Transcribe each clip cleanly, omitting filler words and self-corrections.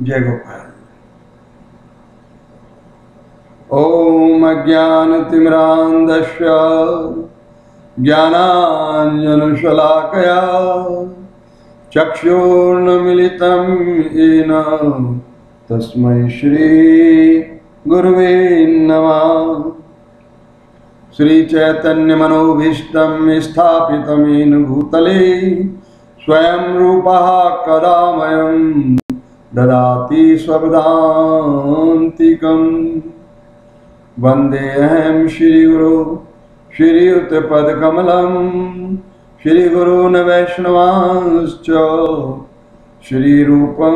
जय गोपाल। ओम अज्ञानतिमिरान्धस्य ज्ञानाञ्जनशलाकया चक्षुर्न्मीलितं येन तस्मै श्री गुरुवे नमः। श्री चैतन्य मनोभीष्टं स्थापितं येन भूतले स्वयं रूपः कदा मह्यं ददाति स्वपदान्तिकम्। वन्देऽहं श्रीगुरो श्रीयुतपदकमलं श्रीगुरून् वैष्णवांश्च श्रीरूपं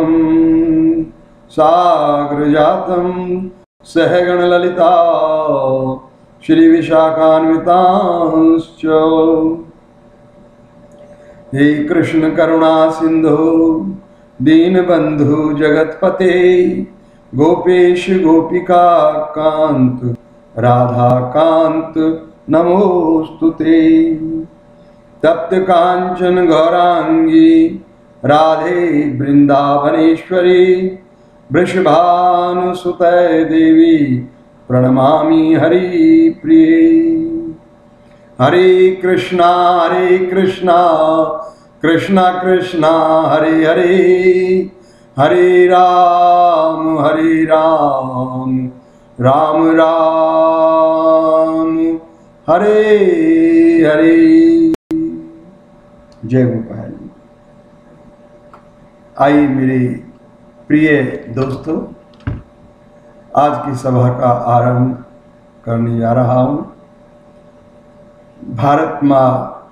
साग्रजातं सहगणललिता श्रीविशाखान्वितांश्च। हे कृष्ण करुणा सिंधु दीनबंधु जगतपते गोपेश गोपिका कांत राधा कांत नमोस्तुते। तप्त कांचन गौरांगी राधे वृंदावनेश्वरी वृषभानुसुते देवी प्रणमामि हरिप्रिये। हरे कृष्णा कृष्णा कृष्णा हरे हरे, हरे राम राम राम हरे हरे। जय गोपाल। आइए मेरे प्रिय दोस्तों, आज की सभा का आरंभ करने जा रहा हूँ। भारत माँ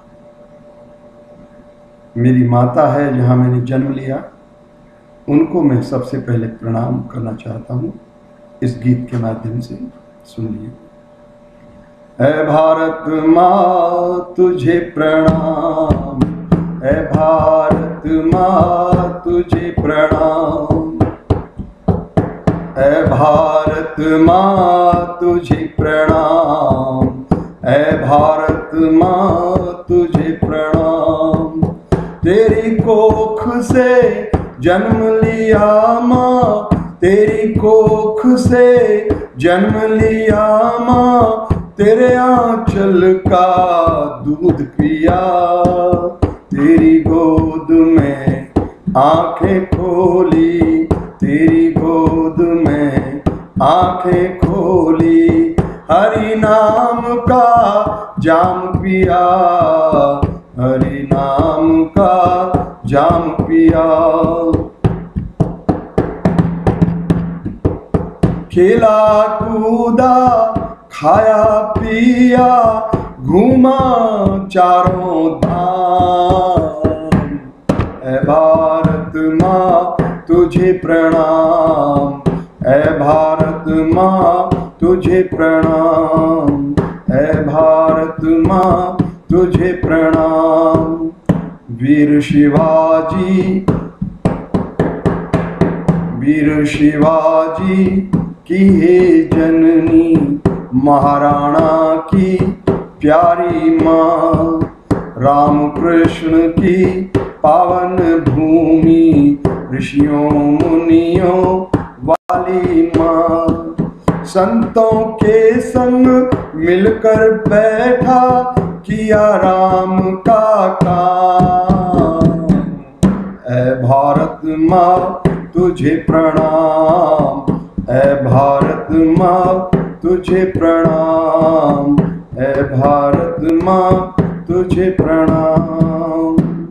मेरी माता है, जहाँ मैंने जन्म लिया, उनको मैं सबसे पहले प्रणाम करना चाहता हूँ इस गीत के माध्यम से। सुनिए। ऐ भारत माँ तुझे प्रणाम, ऐ भारत माँ तुझे प्रणाम, ऐ भारत माँ तुझे प्रणाम, ऐ भारत माँ तुझे प्रणाम। तेरी कोख से जन्म लिया माँ, तेरी कोख से जन्म लिया माँ, तेरे आंचल का दूध पिया, तेरी गोद में आंखें खोली, तेरी गोद में आंखें खोली, हरि नाम का जाम पिया, हरि नाम का जाम पिया। खेला कूदा खाया पिया, घूमा चारों धाम। ऐ भारत माँ तुझे प्रणाम, ऐ भारत माँ तुझे प्रणाम, ऐ भारत माँ तुझे प्रणाम। वीर शिवाजी की हे जननी, महाराणा की प्यारी माँ, राम कृष्ण की पावन भूमि, ऋषियों मुनियों वाली माँ, संतों के संग मिलकर बैठा किया राम का काम। ऐ भारत माँ तुझे प्रणाम, ऐ भारत माँ तुझे प्रणाम, ऐ भारत माँ तुझे प्रणाम।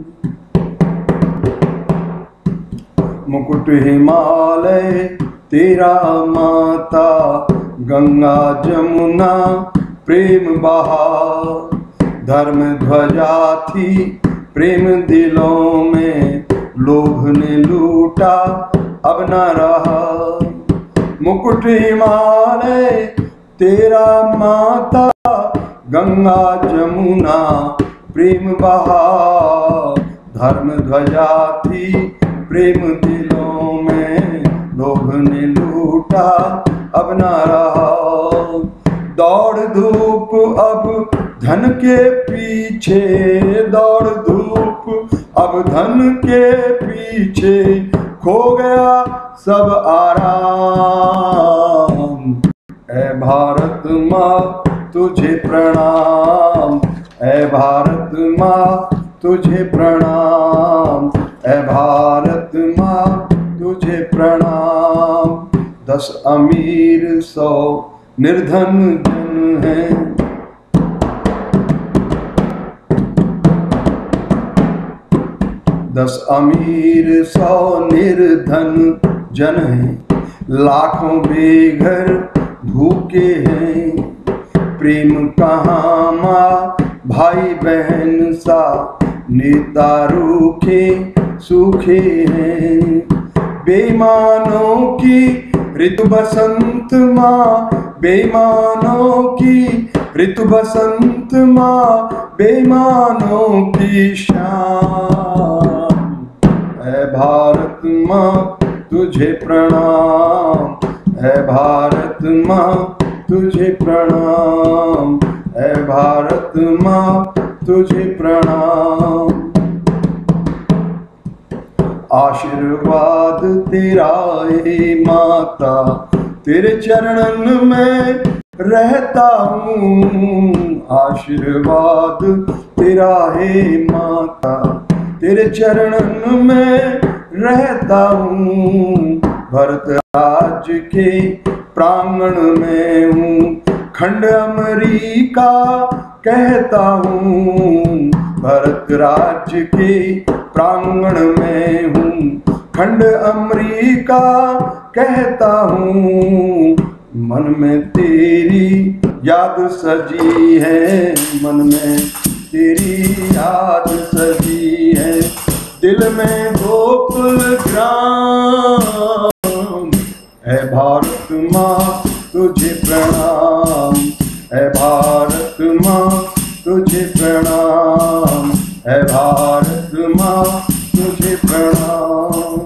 मुकुट हिमालय तेरा माता, गंगा जमुना प्रेम बहा, धर्म ध्वजा थी प्रेम दिलों में, लोभ ने लूटा अब न रहा। मुकुट हिमालय तेरा माता, गंगा जमुना प्रेम बहा, धर्म ध्वजा थी प्रेम दिलों में, लोभ ने लूटा अब न रहा। दौड़ धूप अब धन के पीछे, दौड़ धूप अब धन के पीछे, खो गया सब आराम। ऐ भारत माँ तुझे प्रणाम, ऐ भारत माँ तुझे प्रणाम, ऐ भारत माँ तुझे प्रणाम। 10 अमीर 100 निर्धन जन हैं, 10 अमीर 100 निर्धन जन हैं, लाखों बेघर भूखे हैं। प्रेम कहाँ माँ भाई बहन सा, नेता रूखे सूखे हैं। बेईमानों की ऋतु बसंत माँ, बेईमानों की ऋतु बसंत माँ, बेईमानों की शाम। ऐ भारत माँ तुझे प्रणाम, ऐ भारत माँ तुझे प्रणाम, ऐ भारत माँ तुझे प्रणाम। आशीर्वाद तेरा हे माता, तेरे चरणन में रहता हूँ। आशीर्वाद तेरा हे माता, तेरे चरणन में रहता हूँ। भरत राज के प्रांगण में हूँ, खंड अमरीका कहता हूँ। भरत राज्य के प्रांगण में हूँ, खंड अमरीका कहता हूँ। मन में तेरी याद सजी है, मन में तेरी याद सजी है। दिल में गोकुल ग्राम। ऐ भारत माँ तुझे प्रणाम, ऐ भारत माँ तुझे प्रणाम, ऐ भारत माँ तुझे प्रणाम।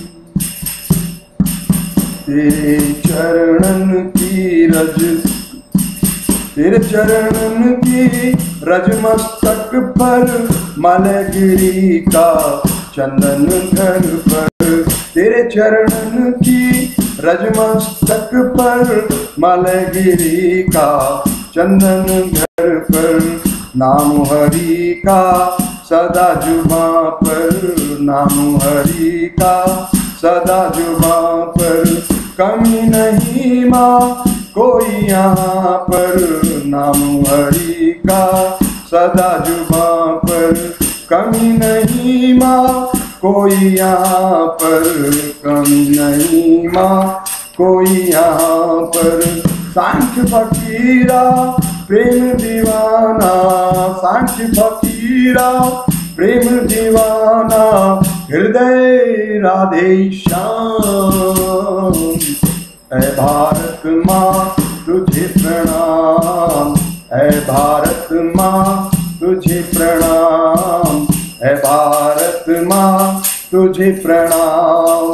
तेरे चरणन की रज, तेरे चरणन की रज मस्तक पर, मलयगिरी का चंदन घर पर। तेरे चरणन की रज मस्तक पर, मलयगिरी का चंदन घर पर। नाम हरि का सदा जुबां पर, नाम हरि का सदा जुबां पर। कमी नहीं माँ कोई यहाँ पर, नाम हरि का सदा जुबां पर। कमी नहीं माँ कोई यहाँ पर, कमी नहीं माँ कोई यहाँ पर। सांख्य फकीरा प्रेम दीवाना, सांख्य फकीरा प्रेम दीवाना। हृदय राधे श्याम। ऐ भारत माँ तुझे प्रणाम, ऐ भारत माँ तुझे प्रणाम, ऐ भारत माँ तुझे प्रणाम।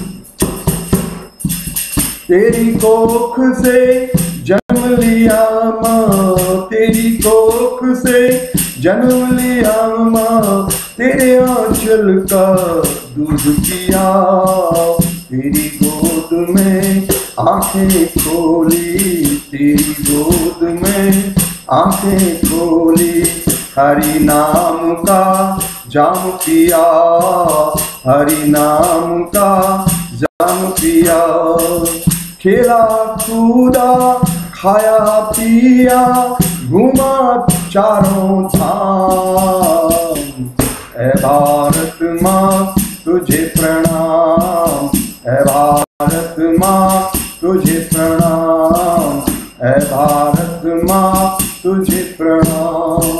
तेरी कोख से जन्म लिया माँ, तेरी कोख से जन्म लिया माँ। तेरे आंचल का दूध पिया, तेरी गोद में आंखें खोली, तेरी गोद में आंखें खोली। हरि नाम का जाम पिया, हरि नाम का जाम पिया। खेला कूदा खाया पिया, घूमा चारों धाम। ऐ भारत माँ तुझे प्रणाम, ऐ भारत माँ तुझे प्रणाम, ऐ भारत माँ तुझे प्रणाम।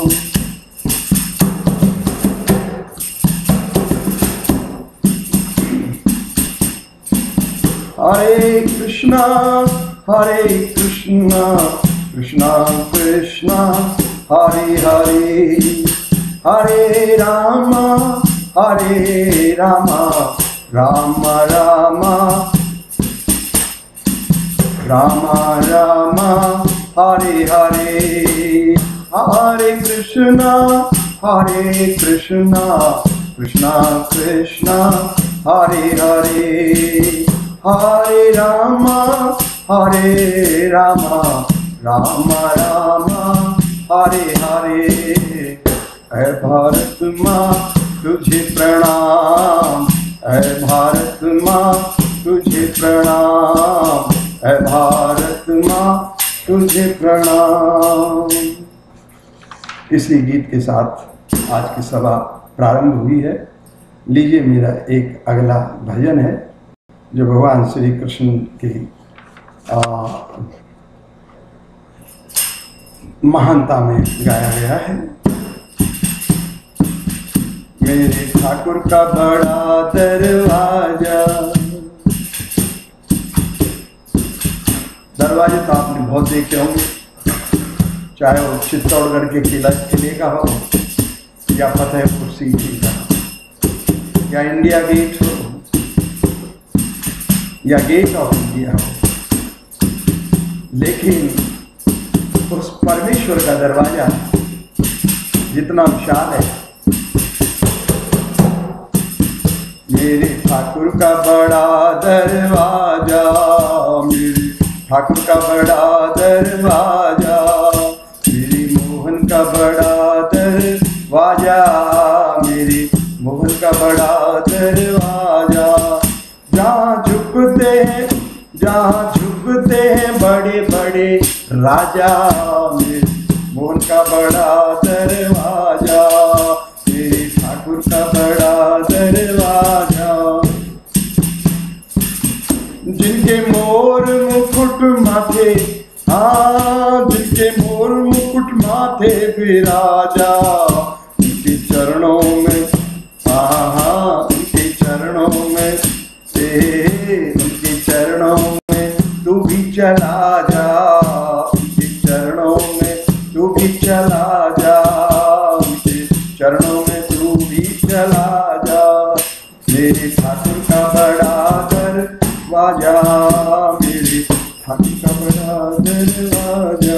हरे कृष्णा कृष्णा कृष्णा हरे हरे, हरे राम राम राम राम राम हरे हरे। हरे कृष्णा कृष्णा कृष्णा कृष्णा हरे हरे, हरे रामा हरे रामा राम राम हरे हरे। ऐ भारत माँ तुझे प्रणाम, ऐ भारत माँ तुझे प्रणाम, ऐ भारत माँ तुझे प्रणाम। इसी गीत के साथ आज की सभा प्रारंभ हुई है। लीजिए, मेरा एक अगला भजन है जो भगवान श्री कृष्ण की महानता में गाया गया है। मेरे ठाकुर का बड़ा दरवाजा। दरवाजे तो आपने बहुत देखे होंगे, चाहे वो चित्तौड़गढ़ के किले का हो या फतेहपुर सीकरी का या इंडिया गेट हो या गेट ऑफ इंडिया हो, लेकिन उस परमेश्वर का दरवाजा जितना विशाल है। मेरे ठाकुर का बड़ा दरवाजा, मेरे ठाकुर का बड़ा दरवाजा, मेरे मोहन का बड़ा दरवाजा, मेरे मोहन का बड़ा दरवाजा। जहाँ झुकते हैं बड़े बड़े राजा, मेरे मोहन का बड़ा दरवाजा, मेरे ठाकुर का बड़ा दरवाजा। जिनके मोर मुकुट माथे, हाँ जिनके मोर मुकुट माथे विराजा, उनके चरणों में, हाँ उनके चरणों में, उनके चरणों में तू भी चला जा, उनके चरणों में तू भी चला जा, उनके चरणों में तू भी चला जा। मेरे ठाकुर का बड़ा दरवाजा, मेरे ठाकुर का बड़ा दरवाजा।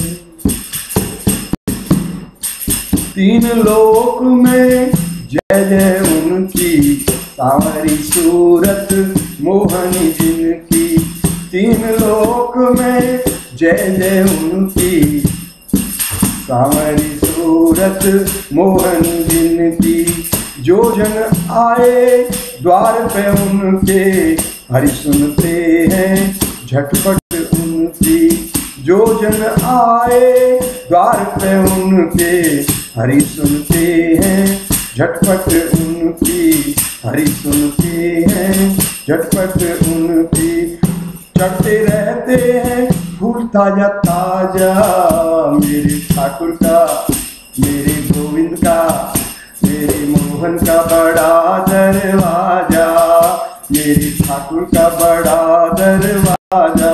तीन लोक में जय जय उनकी, सांवरी सूरत मोहनी जिनकी। तीन लोक में जय जय उनकी, सांवरी सूरत मोहनी जिनकी। जो जन आए द्वार पे उनके, हरि सुनते हैं झटपट उनकी। जो जन आए द्वार पे उनके, हरि सुनते हैं झटपट उनकी, हरि सुनते हैं झटपट उनकी। चढ़ते रहते हैं फूल ताजा ताजा, मेरे ठाकुर का, मेरे गोविंद का, मेरे मोहन का बड़ा दरवाजा, मेरे ठाकुर का बड़ा दरवाजा।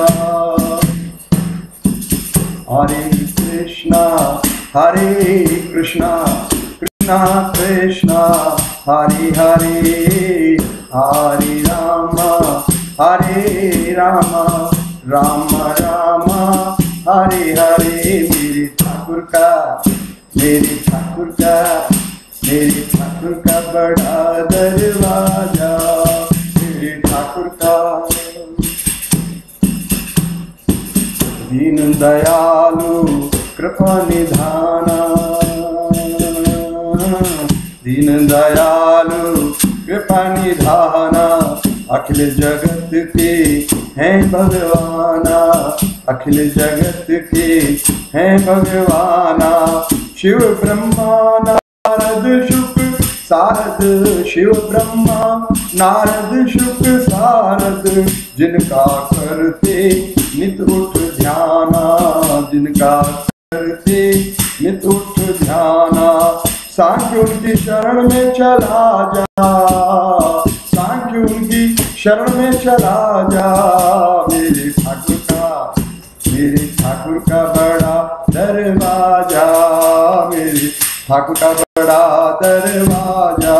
हरे कृष्णा कृष्णा कृष्णा हरे हरे, हरे राम राम राम हरे हरे। मेरे ठाकुर का, मेरे ठाकुर का, मेरे ठाकुर का बड़ा दरवाजा, मेरे ठाकुर का। दीन दयालु कृपा निधाना, दीन दयालु कृपा निधाना, अखिल जगत के हैं भगवाना, अखिल जगत के हैं भगवाना। शिव ब्रह्मा नारद शुक सारद, शिव ब्रह्मा नारद शुक सारद, जिनका करते नित उठ ध्याना, जिनका करते नित उठ ध्याना। सांख्य उनकी शरण में चला जा, सांख्य उनकी शरण में चला जा। मेरे ठाकुर का, मेरे ठाकुर का बड़ा दरवाजा, मेरे ठाकुर का बड़ा दरवाजा।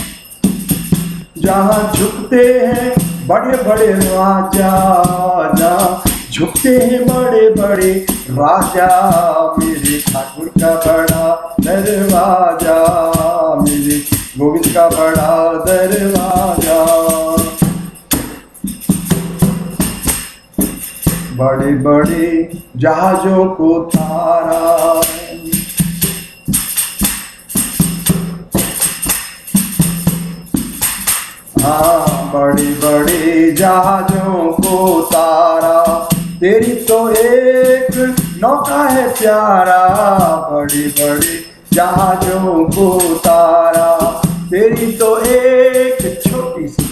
जहाँ झुकते हैं बड़े बड़े राजा, जहाँ झुकते हैं बड़े बड़े राजा, मेरे ठाकुर का बड़ा दरवाजा, मेरे गोविंद का बड़ा दरवाजा। बड़े बड़े जहाजों को तारा। हाँ, बड़े बड़े जहाजों को तारा, तेरी तो एक नौका है प्यारा। बड़े बड़े जहाजों को तारा, तेरी तो एक छोटी सी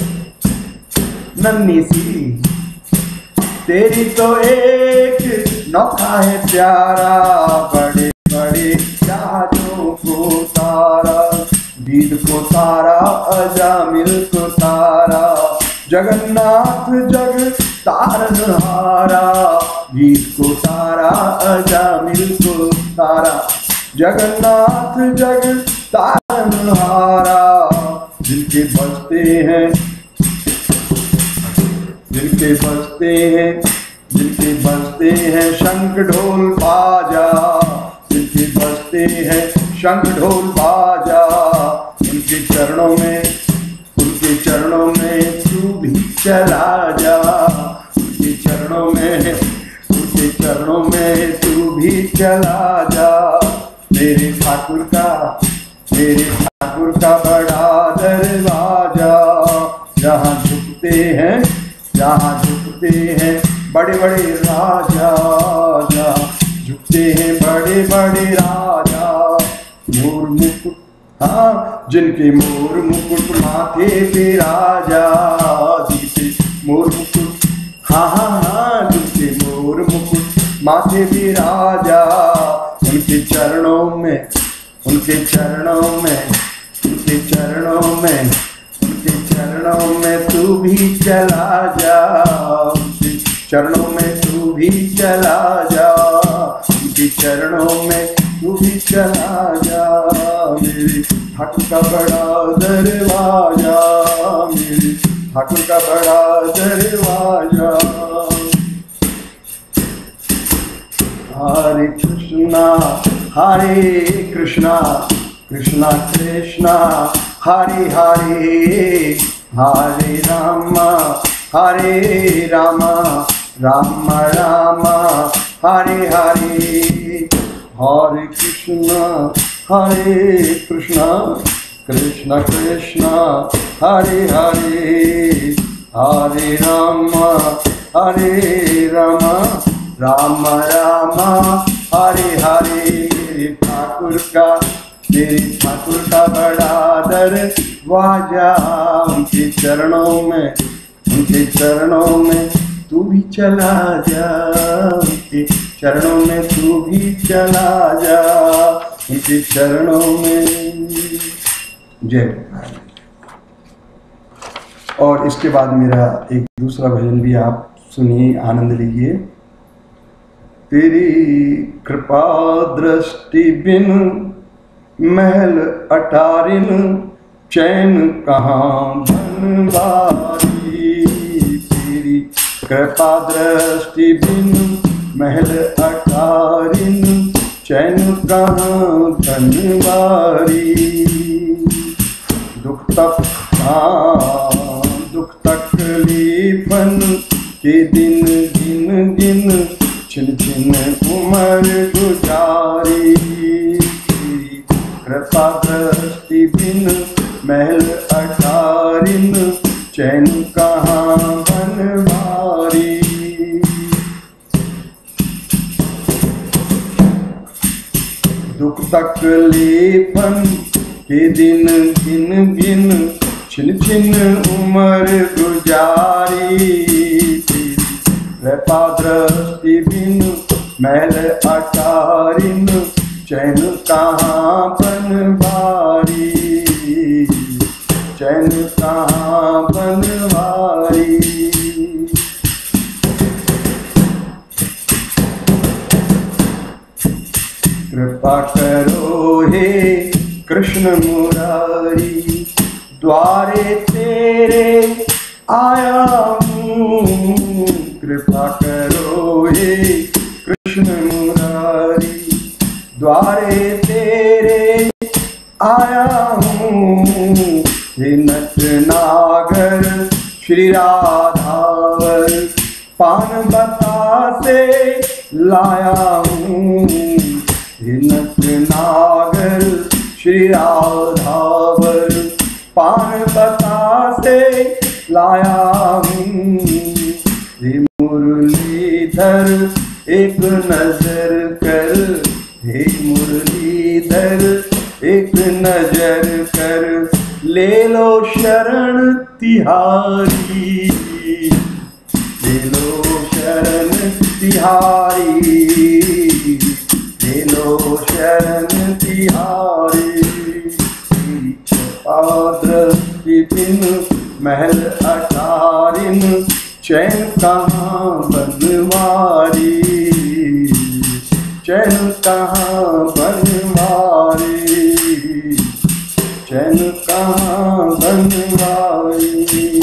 नन्ही सी, तेरी तो एक नौका है प्यारा। बड़े बड़े जहाजों को तारा, बीद को तारा, अजामिल को तारा, जगन्नाथ जग तारनहारा। बीद को तारा, अजामिल को तारा, जगन्नाथ जग तारनहारा। जिनके बजते हैं, जिनके बजते हैं, जिनके बजते हैं शंख ढोल बाजा, जिनके बजते हैं शंख ढोल बाजा। उनके चरणों में, उनके चरणों में तू भी चला जा। उनके चरणों में, उनके चरणों में तू भी चला जा। मेरे ठाकुर का, मेरे ठाकुर का बड़ा दरवाजा, जहाँ झुकते हैं, जहाँ झुकते हैं बड़े बड़े राजा, जहाँ झुकते हैं बड़े बड़े राजा। मोर मुकुट, हाँ, जिनके मोर मुकुट माथे पे राजा जीते, मोर मुकुट, हाँ हाँ हाँ, जिनके मोर मुकुट माथे पे राजा। उनके चरणों में, उनके चरणों में, उनके चरणों में, उनके चरणों में तू भी चला जा। उनके चरणों में तू भी चला जा, उनके चरणों में तू भी चला जा। मेरे ठाकुर का बड़ा दरवाजा, मेरे ठाकुर का बड़ा दरवाजा। हरे कृष्णा, हरे कृष्णा, कृष्णा कृष्णा, हरे हरे, हरे राम, हरे राम, राम राम, हरे हरे। हरे कृष्णा, हरे कृष्णा, कृष्णा कृष्णा, हरे हरे, हरे राम, हरे राम, राम राम, हरे हरे। मेरे ठाकुर का, मेरे ठाकुर का बड़ा दरवाजा। उनके चरणों में, उनके चरणों में तू भी चला जा, उनके चरणों में तू भी चला जा, उनके चरणों में। जय। और इसके बाद मेरा एक दूसरा भजन भी आप सुनिए, आनंद लीजिए। तेरी कृपा दृष्टि बिन महल अटारिन, चैन कहाँ बनवारी। तेरी कृपा दृष्टि बिन महल अटारिन, चैन कहाँ बनवारी। दुख तकलीफन के दिन गिन गिन, छिन छिन उम्र गुजारी। कृपा दृष्टि बिन महल अटारिन, चैन कहाँ बनवारी। दुख तकलीफन के दिन गिन गिन, छिन छिन उम्र गुजारी। कृपा दृष्टि बिन महल अटारिन, चैन कहाँ बनवारी, चैन कहाँ बनवारी। कृपा करो हे कृष्ण मुरारी, द्वारे तेरे आया हूँ। कृपा करो हे कृष्ण मुरारी, द्वारे तेरे आया हूँ। हे नट नागर श्री राधावर, पान बता से लाया हूँ, नक नागर श्री राधावर पान बतासे लाया हूँ। हे मुरलीधर एक नजर कर, हे मुरलीधर एक नजर कर, ले लो शरण तिहारी, ले लो शरण तिहारी, ले लो शरण तिहारी। दृष्टि बिन महल अटारिन, चैन कहाँ बनवारी, चैन कहाँ बनवारी, चैन कहाँ बनवारी।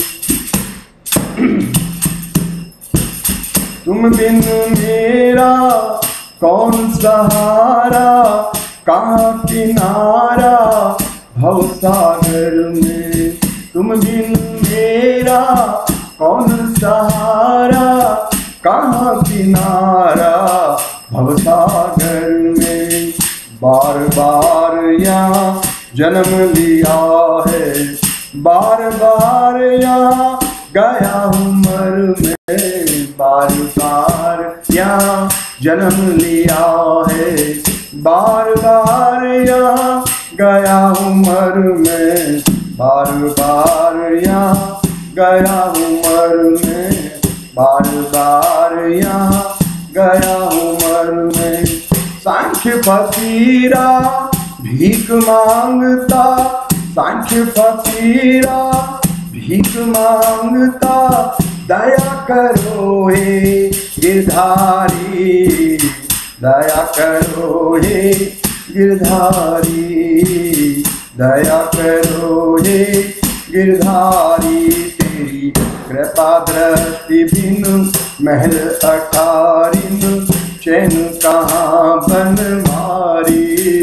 तुम बिन मेरा कौन सहारा, कहाँ किनारा भवसागर में। तुम बिन मेरा कौन सहारा, कहाँ किनारा भवसागर में। बार बार यहाँ जन्म लिया है, बार बार यहाँ गया हूँ मर में, बार बार यहाँ जन्म लिया है, बार बार यहाँ गया हूँ मर में, बार बार यहाँ गया हूँ मर में, बार बार यहाँ गया हूँ मर में। सांख्य फकीरा भीख मांगता, सांख्य फकीरा भीख मांगता, दया करो हे गिरधारी, दया करो हे गिरधारी, दया करो हे गिरधारी। तेरी कृपा दृष्टि बिन महल अटारिन, चैन कहाँ बनवारी,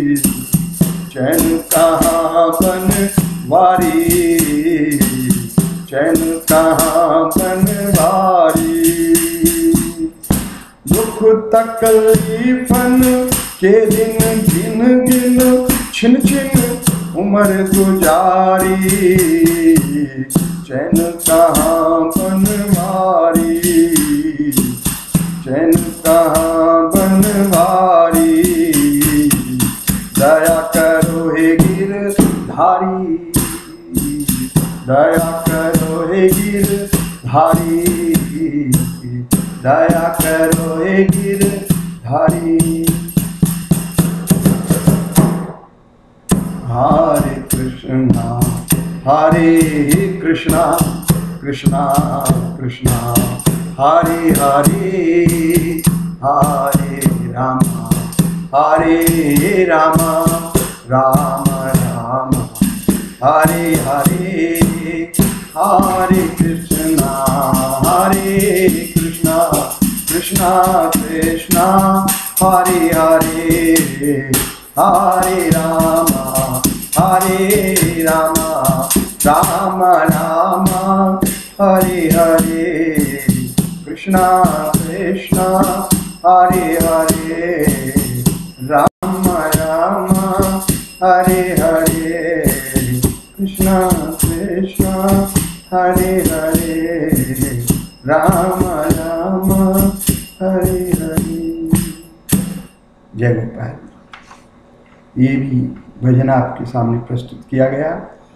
चैन कहाँ बनवारी, चैन कहाँ बनवारी। दुख तकलीफन के दिन गिन गिन, छिन छिन उम्र गुजारी, चैन कहाँ बनवारी, चैन कहाँ बनवारी। दया करो हे गिरधारी, दया करो हे गिरधारी, दया करो हे गिरधारी। हरे कृष्णा हरे कृष्णा, कृष्णा कृष्णा हरे हरे, हरे राम हरे राम, राम राम हरे हरे। हरे कृष्णा कृष्णा कृष्णा हरे हरे, हरे राम राम राम हरे हरे। कृष्णा कृष्णा हरे हरे, राम राम हरे हरे। कृष्णा कृष्णा हरे हरे, राम राम हरे हरे। जय गोपाल। ये भी भजन आपके सामने प्रस्तुत किया गया।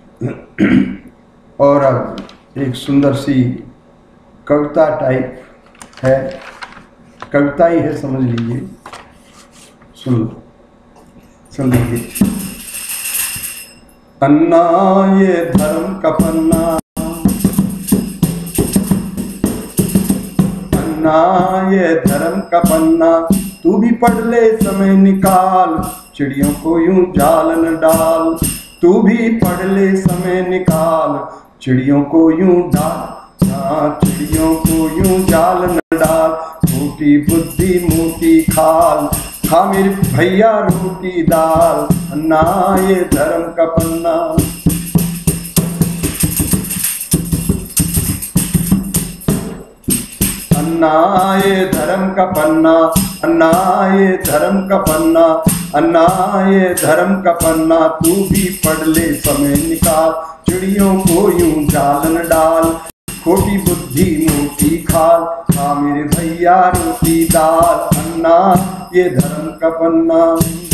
और अब एक सुंदर सी कविता टाइप है, कविता ही है समझ लीजिए, सुन लीजिए। अन्ना ये धर्म का पन्ना, अन्ना ये धर्म का पन्ना, तू भी पढ़ ले समय निकाल, चिड़ियों को यूं जाल न डाल। तू भी पढ़ ले समय निकाल, चिड़ियों को यूं डाल, चिड़ियों को यूं जाल न डाल। मोटी बुद्धि मोटी खाल, खा मेरे भैया रोटी दाल। अन्ना ये धर्म का पन्ना, अन्ना ये धर्म का पन्ना, अन्ना ये धर्म का पन्ना, अन्ना ये धर्म का पन्ना। तू भी पढ़ ले समय निकाल, चिड़ियों को यूं जाल न डाल, खोटी बुद्धि मोटी खाल, खा मेरे भैया रोटी दाल। अन्ना ये धर्म का पन्ना।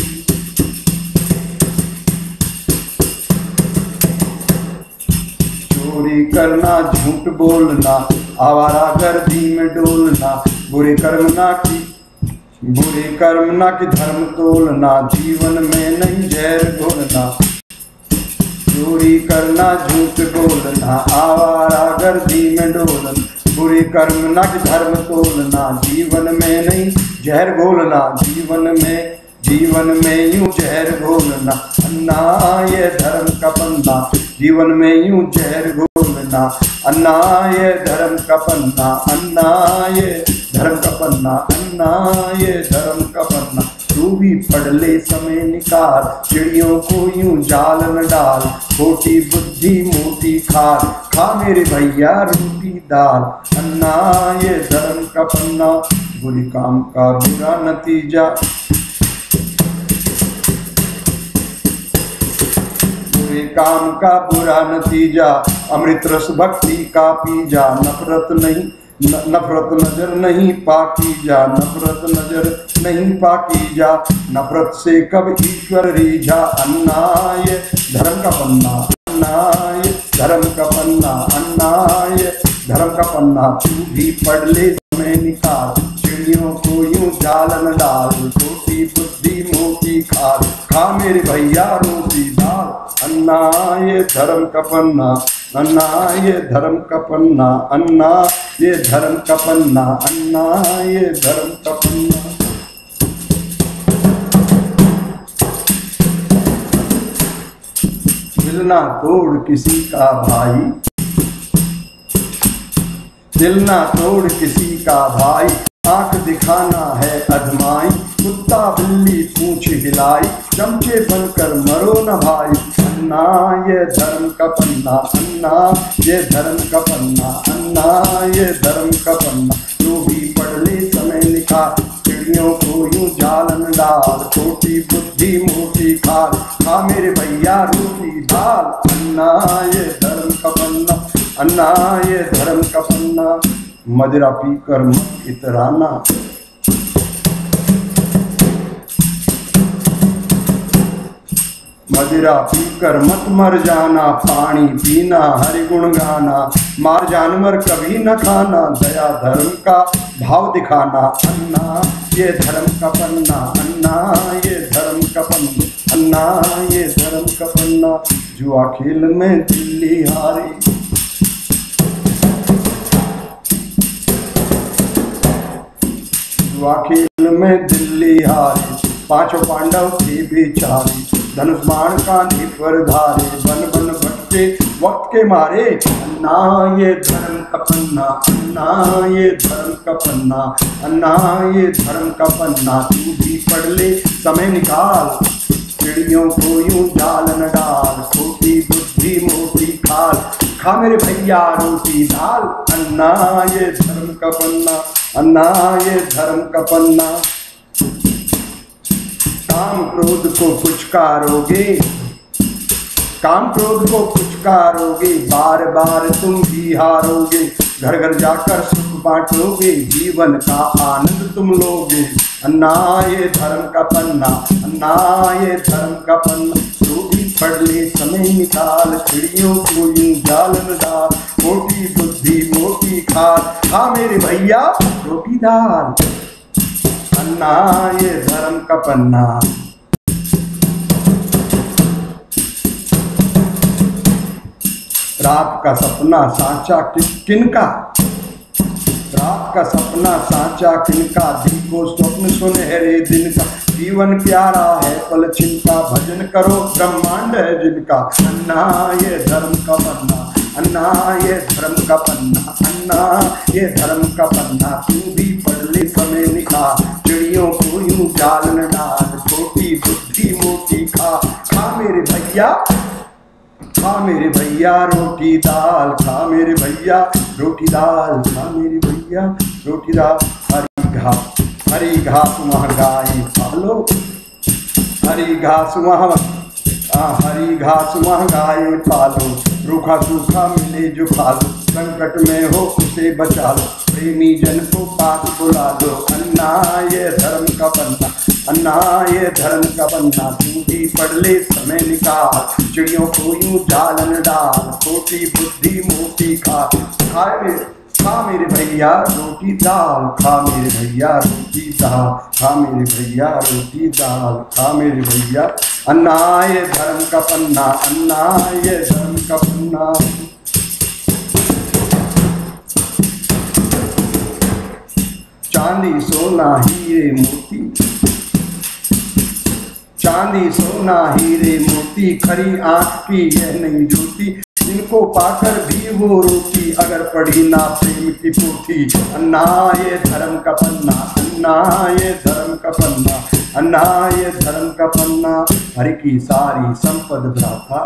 चोरी करना, झूठ बोलना, आवारागर्दी में डोलना, बुरे कर्म ना कि धर्म तोलना, जीवन में नहीं जहर घोलना। चोरी करना, झूठ बोलना, आवारागर्दी में डोलना, बुरे कर्म ना कि धर्म तोलना, जीवन में नहीं जहर घोलना, जीवन में यूं जहर घोलना। अन्ना ये धर्म का पन्ना, जीवन में यूं जहर घोलना। अन्ना ये धर्म का पन्ना, अन्ना ये धर्म का पन्ना, अन्ना ये धर्म का पन्ना। तू भी पढ़ ले समय निकाल, चिड़ियों को यूं जाल न डाल, छोटी बुद्धि मोटी खाल, खा मेरे भैया रोटी दाल। अन्ना ये धर्म का पन्ना। बुरी काम का बुरा नतीजा, बुरे काम का बुरा नतीजा, अमृत रस भक्ति का पीजा। नफरत नजर नहीं पाकीजा, नफरत नजर नहीं पाकीजा, नफरत से कब ईश्वर रीझा। अन्ना ये धर्म का पन्ना, अन्ना ये धर्म का पन्ना, अन्ना ये धर्म का पन्ना। तू भी पढ़ ले समय निकाल, चिड़ियों को यूं जाल न डाल, छोटी बुद्धि मोटी खाल, खा मेरे भैया रोटी दाल। अन्ना ये धर्म का पन्ना, अन्ना ये धर्म का पन्ना, अन्ना ये धर्म का पन्ना, अन्ना ये धर्म का पन्ना। दिल ना तोड़ किसी का भाई, दिल ना तोड़ किसी का भाई, आंख दिखाना है अधमाई, कुत्ता बिल्ली पूंछ हिलाई, चमचे बनकर मरो न भाई। अन्ना ये धर्म का पन्ना, अन्ना ये धर्म का पन्ना, अन्ना ये धर्म का पन्ना। तू भी पढ़ ले समय निकाल, चिड़ियों को यूं जाल न डाल, छोटी बुद्धि मोटी खाल, खा मेरे भैया रोटी दाल। अन्ना ये धर्म का पन्ना, अन्ना ये धर्म का पन्ना। मदिरा पीकर मत इतराना, मदिरा पीकर मत मर जाना, पानी पीना हरि गुण गाना, मार जानवर कभी न खाना, दया धर्म का भाव दिखाना। अन्ना ये धर्म का पन्ना, अन्ना ये धर्म का पन्ना, अन्ना ये धर्म का पन्ना। जुआ खेल में दिल्ली हारी, जुआ खेल में दिल्ली हारी, पांचों पांडव थे बेचारे, धनुष बाण कांधे पर धारे, बन बन भटके वक्त के मारे। अन्ना ये धर्म का पन्ना, अन्ना ये धर्म का पन्ना, अन्ना ये धर्म का पन्ना। तू भी पढ़ ले समय निकाल, चिड़ियों को यूं जाल न डाल, छोटी बुद्धि मोटी खाल, खा मेरे भैया रोटी दाल। अन्ना ये धर्म का पन्ना, अन्ना ये धर्म का पन्ना। काम क्रोध को पुचकारोगे, काम क्रोध को पुचकारोगे, बार बार तुम भी हारोगे, घर घर जाकर सुख बांटोगे, जीवन का आनंद तुम लोगे। अन्ना ये धर्म का पन्ना, अन्ना ये धर्म का पन्ना। तू भी पढ़ ले समय निकाल, चिड़ियों को यूं जाल न डाल, मोटी बुद्धि मोटी खाल, खा मेरे भैया रोटी दाल। अन्ना ये धर्म का पन्ना। रात का सपना साचा किनका, रात का सपना साचा किनका, दिन को स्वप्न सुनहरे दिन का, जीवन प्यारा है पल छिनका, भजन करो ब्रह्मांड है जिनका। अन्ना ये धर्म का पन्ना, अन्ना ये धर्म का पन्ना, अन्ना ये धर्म का पन्ना। तू भी पढ़ ले समय निकाल, चिड़ियों को यूं जाल न डाल, छोटी बुद्धि मोटी खा, खा मेरे भैया खा मेरे भैया रोटी दाल, खा मेरे भैया रोटी दाल, खा मेरे भैया रोटी दाल। हरी घास वहाँ गाय पालो, हरी घास वहाँ गाय पालो, रूखा सूखा मिले जो खा लो, संकट में हो उसे बचा लो, प्रेमी जन को पास बुला लो। अन्ना ये धर्म का पन्ना, अन्ना ये धर्म का पन्ना, तू भी पढ़ ले समय निकाल, चिड़ियों को यूं जाल न डाल, छोटी बुद्धि मोटी खा मेरे भैया रोटी दाल, खा मेरे भैया रोटी दाल, खा मेरे भैया रोटी दाल, खा मेरे भैया। अन्ना ये धर्म का पन्ना, अन्ना ये धर्म का पन्ना। चांदी सोना हीरे मोती, चांदी सोना हीरे मोती, खरी आंख की यह नहीं ज्योति, इनको पाकर भी वो रोती, अगर पढ़ी ना प्रेम की पोथी। अन्ना ये धर्म का पन्ना, अन्ना ये धर्म का पन्ना, अन्ना ये धर्म का पन्ना। हरि की सारी संपद भ्राता,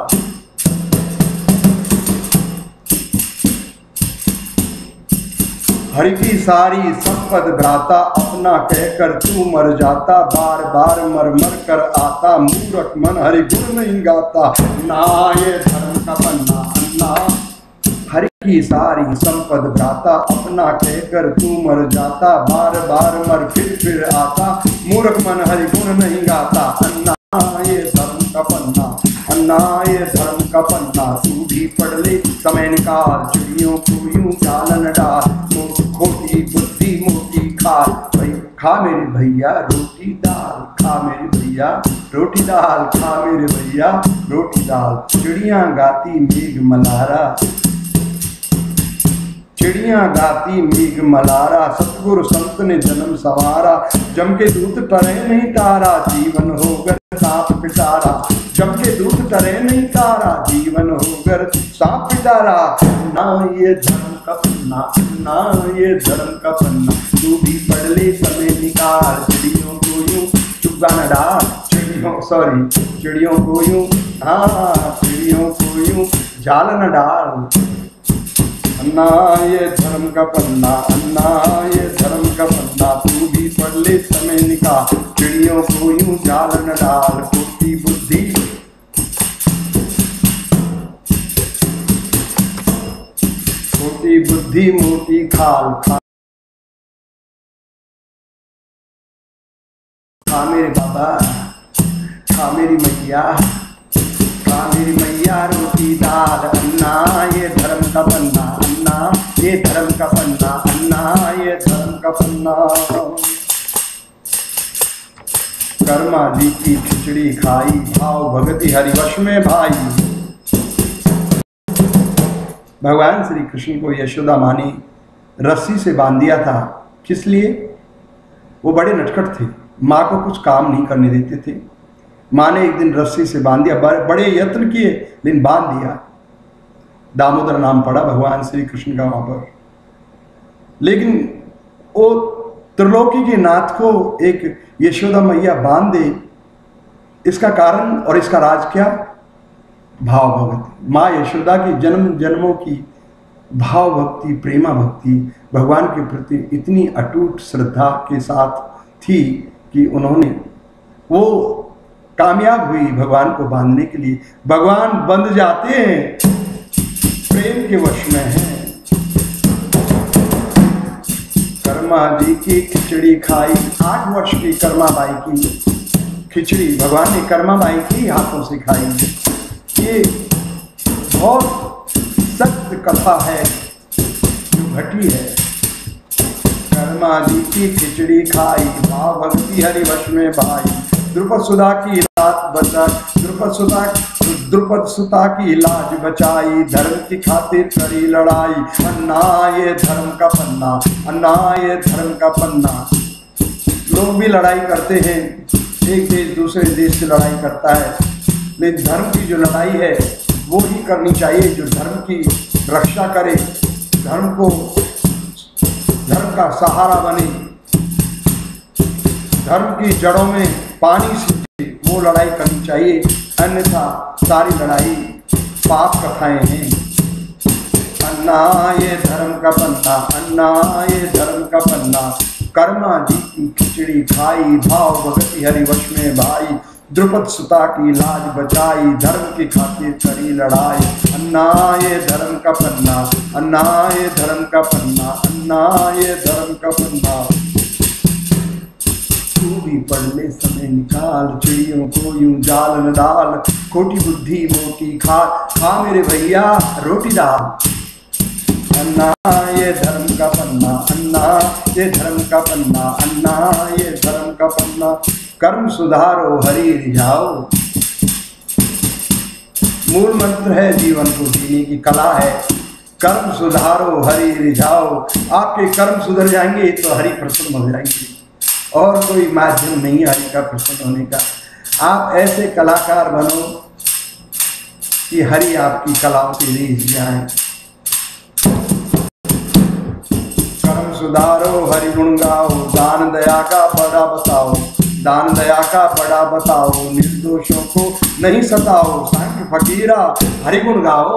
हरि की सारी संपद भ्राता, अपना कहकर तू मर जाता, बार बार मर मर कर आता, मूर्ख मन हरि गुण नहीं गाता। अन्ना ये धर्म का पन्ना, अन्ना हरि की सारी संपद भ्राता, अपना कहकर तू मर जाता, बार बार मर फिर आता, मूर्ख मन हरि गुण नहीं गाता। अन्ना ये धर्म का पन्ना, अन्ना ये धर्म का पन्ना, तू भी पढ़ ले समय निकाल, चिड़ियों को यूं जाल न डाल, खोटी बुद्धि मोटी खाल, खा मेरे भैया रोटी दाल, खा मेरे भैया रोटी दाल, खा मेरे भैया रोटी दाल। चिड़ियाँ गाती मेघ मल्हारा, चिड़ियाँ गाती मेघ मल्हारा, सतगुरु संत ने जन्म सवारा, जम के दूत टरे नहीं तारा, जीवन होकर सांप पिटारा, जम के दूत टरे नहीं तारा, जीवन होकर सांप पिटारा। ना ये धर्म का पन्ना, ना ये धर्म का पन्ना, तू भी पढ़ ले समय निकाल, चिड़ियों को यूं चुगा न डाल, चिड़ियों को यूं, हाँ चिड़ियों को यूं जाल न डाल। अन्ना ये धर्म का पन्ना, अन्ना ये धर्म का पन्ना, तू भी पढ़ ले समय निकाल, चिड़ियों को यूं जाल न डाल, खोटी बुद्धि छोटी बुद्धि मोटी खाल, खा मेरे बाबा, खा मेरी मैया, खा मेरी मैया रोटी दाल। अन्ना ये धर्म का पन्ना, अन्ना ये धर्म का पन्ना, अन्ना ये धर्म का पन्ना। कर्मा जी की खिचड़ी खाई, भाव भगति हरिवश में भाई। भगवान श्री कृष्ण को यशोदा माँ ने रस्सी से बांध दिया था, किस लिए? वो बड़े नटखट थे, माँ को कुछ काम नहीं करने देते थे। माँ ने एक दिन रस्सी से बांध दिया, बड़े यत्न किए लेकिन बांध दिया। दामोदर नाम पड़ा भगवान श्री कृष्ण का वहां पर। लेकिन वो त्रिलोकी के नाथ को एक यशोदा मैया बांध दे, इसका कारण और इसका राज क्या? भाव भक्ति। माँ यशोदा की जन्म जन्मों की भाव भक्ति, प्रेमा भक्ति भगवान के प्रति इतनी अटूट श्रद्धा के साथ थी कि उन्होंने वो कामयाब हुई भगवान को बांधने के लिए। भगवान बंध जाते हैं, प्रेम के वश में हैं। कर्मा जी की खिचड़ी खाई, 8 वर्ष की कर्मा बाई की खिचड़ी भगवान ने कर्मा बाई की हाथों से खाई। ये बहुत सत्य कथा है जो घटी है। कर्मा जी की खिचड़ी खाई, भाव भक्ति हरिवश में भाई। द्रुपद सुधा की रात बचा, द्रुपद सुता की लाज बचाई, धर्म की खातिर करी लड़ाई। अन्ना ये धर्म का पन्ना, अन्ना ये धर्म का पन्ना। लोग भी लड़ाई करते हैं, एक देश दूसरे देश से लड़ाई करता है, लेकिन धर्म की जो लड़ाई है वो ही करनी चाहिए जो धर्म की रक्षा करे, धर्म का सहारा बने, धर्म की जड़ों में पानी सींचे, वो लड़ाई करनी चाहिए। अन्यथा सारी लड़ाई पाप कथाएं हैं। अन्ना ये धर्म का पन्ना, अन्ना ये धर्म का पन्ना, कर्मा जी की खिचड़ी खाई, भाव भगति हरिवश में भाई, द्रुपद सुता की लाज बचाई, धर्म की खातिर करी लड़ाई। अन्ना ये धर्म का पन्ना, अन्ना ये धर्म का पन्ना, अन्ना ये धर्म का पन्ना। तू भी पढ़ ले समय निकाल, चिड़ियों को यूं जाल न डाल, खोटी बुद्धि मोटी खा, खा मेरे भैया रोटी दाल। अन्ना ये धर्म का पन्ना, अन्ना ये धर्म का पन्ना, अन्ना ये धर्म का पन्ना। कर्म सुधारो हरि रिझाओ, मूल मंत्र है जीवन को जीने की कला है। कर्म सुधारो हरि रिझाओ, आपके कर्म सुधर जाएंगे तो हरि प्रसन्न हो जाएंगे, और कोई माध्यम नहीं है हरि का प्रसन्न होने का। आप ऐसे कलाकार बनो कि हरि आपकी कलाओं से रीझ जाए। कर्म सुधारो हरि गुण गाओ, दान दया का बड़ा बताओ, दान दया का बड़ा बताओ, निर्दोषों को नहीं सताओ, सांख्य फकीरा हरि गुण गाओ।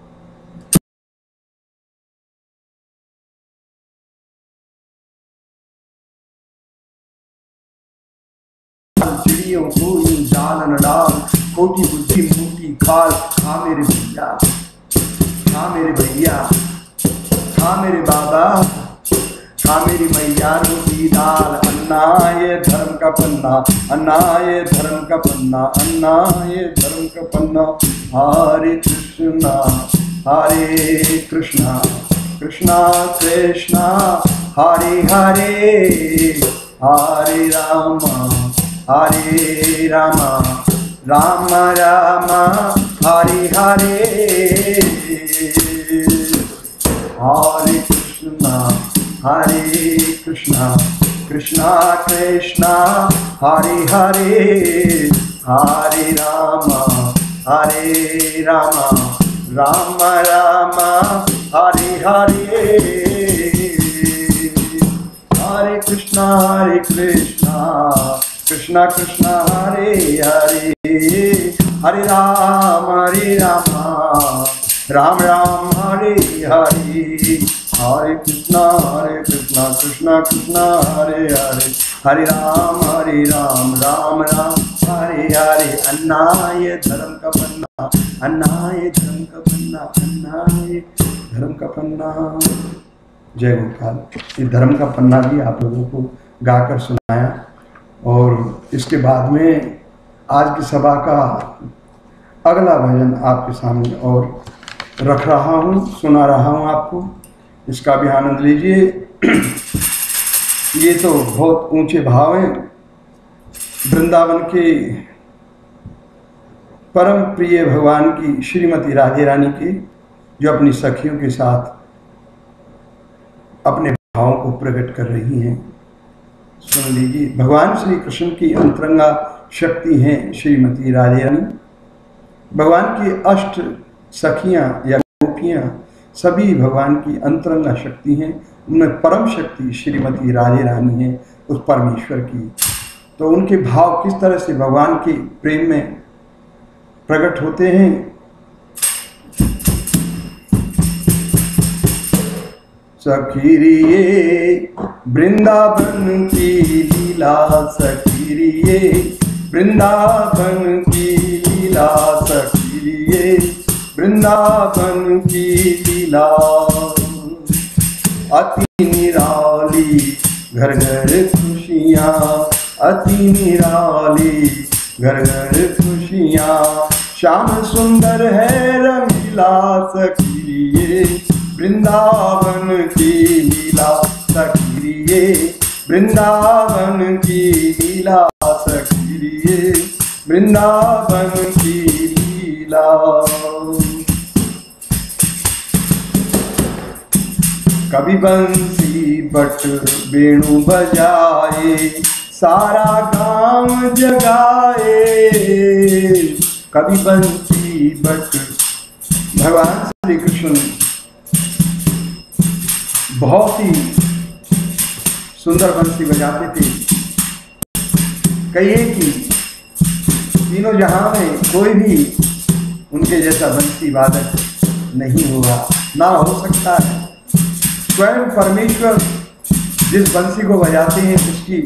चिड़ियों को यूं जाल न डाल, खोटी बुद्धि मोटी खाल, खा मेरे भैया, खा मेरे भैया, खा मेरे बाबा, खा मेरी मैया रोटी दाल। अन्ना ये धर्म का पन्ना, अन्ना ये धर्म का पन्ना, अन्ना ये धर्म का पन्ना। हरे कृष्णा कृष्णा कृष्णा हरे हरे, हरे रामा राम राम हरे हरे। हरे कृष्णा कृष्णा कृष्णा हरे हरे, हरे राम राम राम हरे हरे। हरे कृष्णा कृष्णा कृष्णा हरे हरे, हरे राम राम राम हरे हरे। हरे कृष्णा कृष्णा कृष्णा हरे हरे, हरे राम राम राम हरे हरे। अन्ना ये धर्म का पन्ना, अन्ना ये धर्म का पन्ना, अन्ना ये धर्म का पन्ना। जय गोपाल। ये धर्म का पन्ना भी आप लोगों को गाकर सुनाया, और इसके बाद में आज की सभा का अगला भजन आपके सामने और रख रहा हूँ, सुना रहा हूँ आपको, इसका भी आनंद लीजिए। ये तो बहुत ऊंचे भाव हैं वृंदावन के परम प्रिय भगवान की श्रीमती राधे रानी के, जो अपनी सखियों के साथ अपने भावों को प्रकट कर रही हैं। सुन लीजिए। भगवान श्री कृष्ण की अंतरंगा शक्ति हैं श्रीमती राधे रानी। भगवान की अष्ट सखियां या गोपियां सभी भगवान की अंतरंगा शक्ति हैं। उनमें परम शक्ति श्रीमती राधे रानी है, उस परमेश्वर की। तो उनके भाव किस तरह से भगवान के प्रेम में प्रकट होते हैं। सखीरिये वृंदावन की लीला, सखीरिये वृंदावन की लीला, सखीरिये वृंदावन की लीला। अति निराली घर घर खुशियाँ, अति निराली घर घर खुशियाँ। श्याम सुंदर है रंगीला, सखीरिये वृंदावन की लीला, सखीरिये वृंदावन की लीला, सखीरिये वृंदावन की लीला। कभी बंसी बट वेणु बजाए, सारा गांव जगाए। कभी बंसी बट, भगवान श्री कृष्ण बहुत ही सुंदर बंसी बजाते थे। कहिए कि तीनों जहां में कोई भी उनके जैसा बंसी वादक नहीं होगा, ना हो सकता है। स्वयं परमेश्वर जिस बंसी को बजाते हैं उसकी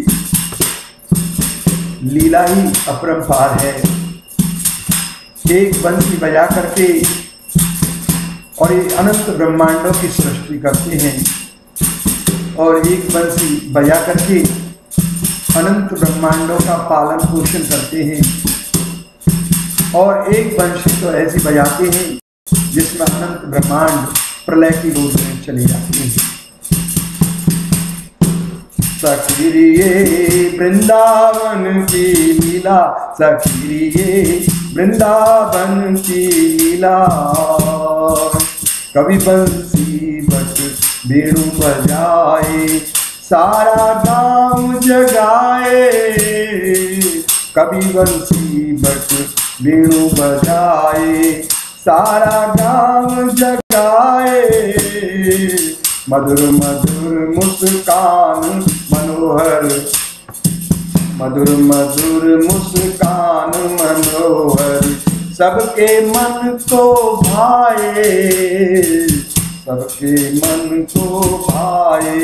लीला ही अपरंपार है। एक बंसी बजा करके और ये अनंत ब्रह्मांडों की सृष्टि करते हैं, और एक बंसी बजा करके अनंत ब्रह्मांडों का पालन पोषण करते हैं, और एक बंसी तो ऐसी बजाते हैं जिसमें अनंत ब्रह्मांड प्रलय की गोद में चले जाते हैं। सखिरिये वृंदावन की लीला, सखिरिये वृंदावन की लीला, कभी बंसी बट वेणु बजाए सारा गांव जगाए, कभी बंसी बट वेणु बजाए सारा गांव जगाए, मधुर मधुर मुस्कान मनोहर, मधुर मधुर मुस्कान मनोहर, सबके मन को भाए, सबके मन को भाए,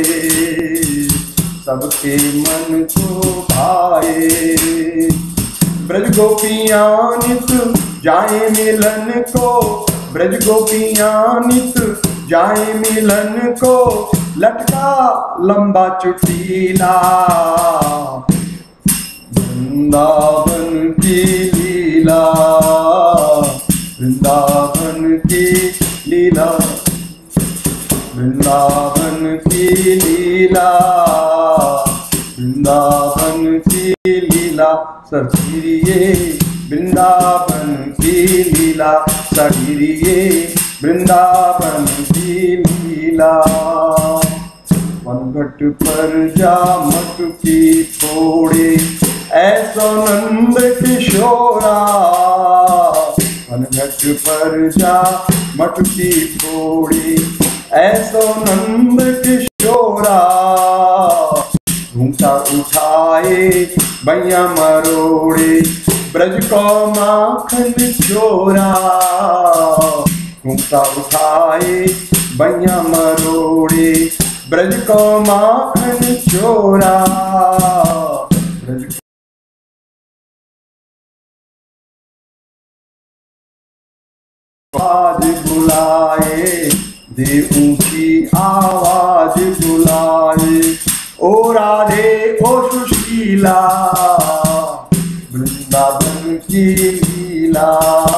सबके मन को भाए। ब्रज गोपियाँ नित जाए मिलन को, ब्रज गोपियाँ नित जाए मिलन को, लटका लंबा चुटीला, वृंदावन की लीला, वृंदावन की लीला, वृंदावन की लीला, वृंदावन की लीला, सखिरिये वृंदावन की लीला, सखिरिये वृंदावन की लीला। वनघट पर जा मटकी फोड़े ऐसो नंद किशोरा, वनघट पर जा मटकी फोड़े ऐसो नंद किशोरा, घूंघटा उठाए बैया मरोड़े ब्रज को माखन चोरा, घूंघटा उठाए बैया मरोड़े ब्रज को माखन चोरा, ब्रज आवाज बुलाए दे ऊंची आवाज बुलाए, ओ राधे ओ सुशीला, वृंदावन की लीला,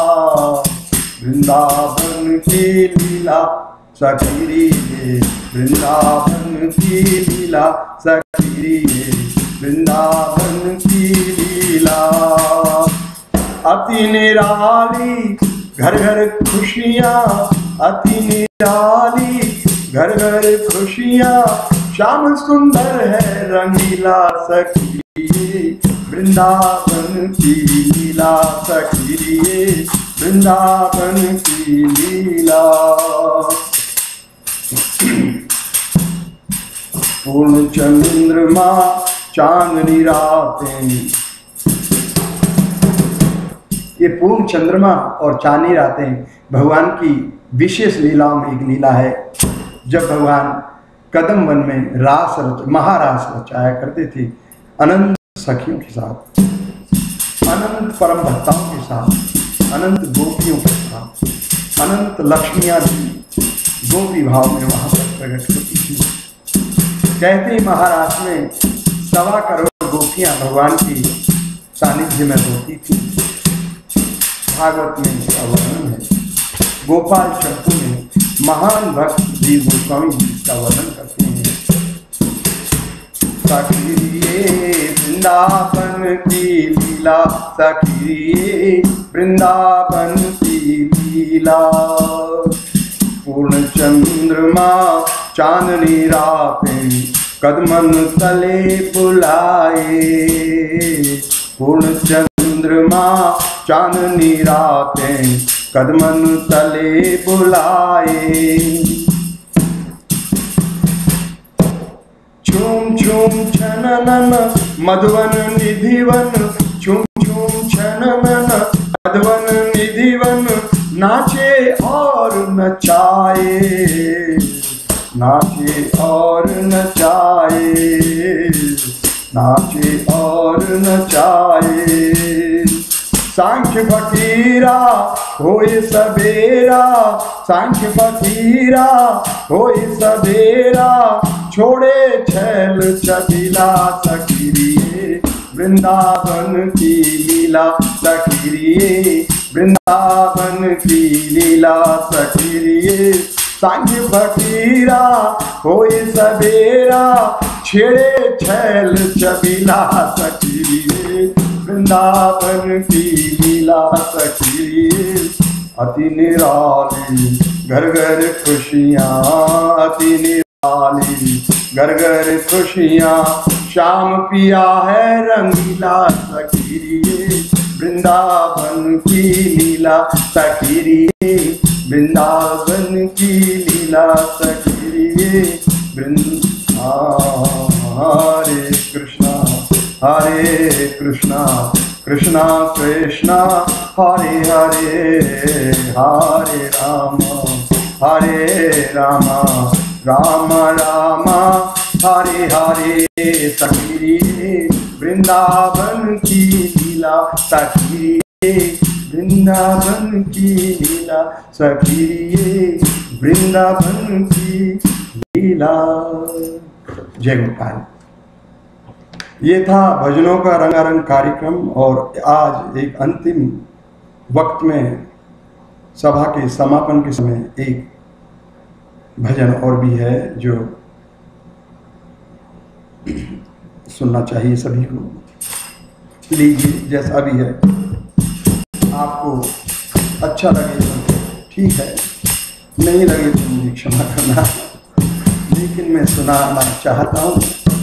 वृंदावन की लीला, सखिरिये वृंदावन की लीला, सखिरिये वृंदावन की लीला। अति निराली घर घर खुशियाँ, अति निराली घर घर खुशियाँ, श्याम सुंदर है रंगीला, सखिरिये वृंदावन की लीला, सखिरिये वृंदावन की लीला। पूर्ण चंद्रमा चांदनी रातें, ये पूर्ण चंद्रमा और चांदनी रातें भगवान की विशेष लीलाओं में एक लीला है। जब भगवान कदम वन में महारास रचाया करते थे अनंत सखियों के साथ, अनंत परम भक्ताओं के साथ, अनंत गोपियों के साथ, अनंत लक्ष्मियां भी गोपी भाव में वहां पर प्रकट होती थी। कहते हैं महाराष्ट्र में 1.25 करोड़ गोपियां भगवान की सानिध्य में होती थी। भागवत में इसका वर्णन है। गोपाल शब्दों में महान भक्त जीव गोस्वामी जी इसका वर्णन करते हैं। सखिरिये वृंदावन की लीला, सखिरिये वृंदावन की लीला। पूर्ण चंद्रमा चांदनी रातें कदमन तले बुलाए, पूर्ण चंद्रमा चांदनी रातें कदमन तले बुलाए। झूम झूम छननन मधुवन निधिवन, झूम झूम छननन मधवन निधिवन नाचे और नचाए, नाचे और नचाए, नाचे और नचाए। सांख्य फकीरा होए सवेरा, सांख्य फकीरा होए सवेरा, छोड़े छैल छबीला सखिरिये वृंदावन की लीला सखिरिये, वृंदावन की लीला सखिरिये। सांख्य फकीरा होए सवेरा, छेड़े छैल छबीला सखिरिये वृंदावन की लीला सखिरिये। अति निराली घर घर खुशियाँ, अति निराली घर घर खुशियाँ, श्याम पिया है रंगीला सखिरिये वृंदावन की लीला सखिरिये, वृंदावन की लीला सखिरिये। हरे कृष्णा हरे कृष्णा कृष्णा कृष्णा हरे हरे, हरे राम राम राम हरे हरे। सखिरिये वृंदावन की लीला सखिरिये, वृंदावन की लीला सखिरिये, वृंदावन की लीला। जय गोपाल। ये था भजनों का रंगारंग कार्यक्रम। और आज एक अंतिम वक्त में सभा के समापन के समय एक भजन और भी है जो सुनना चाहिए सभी को। लीजिए, जैसा भी है, आपको अच्छा लगे तो ठीक है, नहीं लगे तो मुझे क्षमा करना, लेकिन मैं सुनाना चाहता हूँ।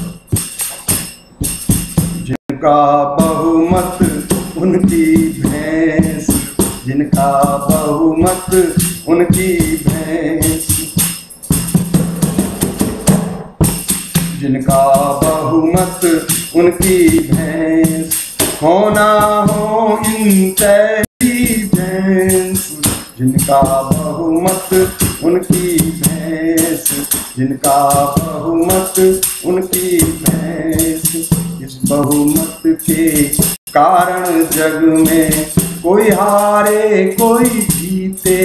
जिनका बहुमत उनकी भैंस, जिनका बहुमत उनकी भैंस, जिनका बहुमत उनकी भैंस, होना हो इन तेरी भैंस। जिनका बहुमत उनकी भैंस, जिनका बहुमत उनकी भैंस। इस बहुमत के कारण जग में कोई हारे कोई जीते,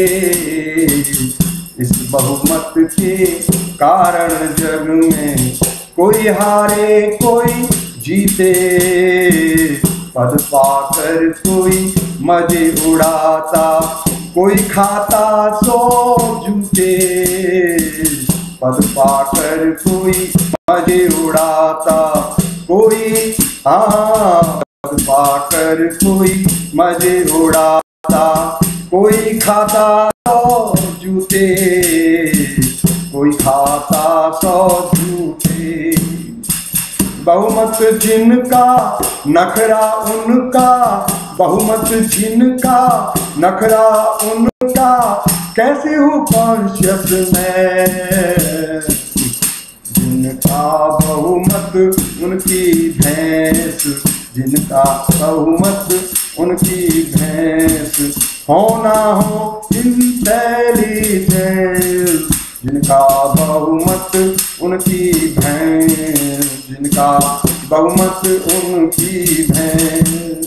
इस बहुमत के कारण जग में कोई हारे कोई जीते। पद पाकर कोई मजे उड़ाता, कोई खाता सो जूते। पद पाकर कोई मजे उड़ाता, कोई पद पाकर कोई मजे उड़ाता, कोई खाता सो जूते, कोई खाता सो जूते। बहुमत जिनका नखरा उनका, बहुमत जिनका नखरा उनका, कैसे हो कॉन्शियस में। जिनका बहुमत उनकी भैंस, जिनका बहुमत उनकी भैंस, होना हो इंटेलिजेंस। जिनका बहुमत उनकी भैंस, जिनका बहुमत उनकी भैंस।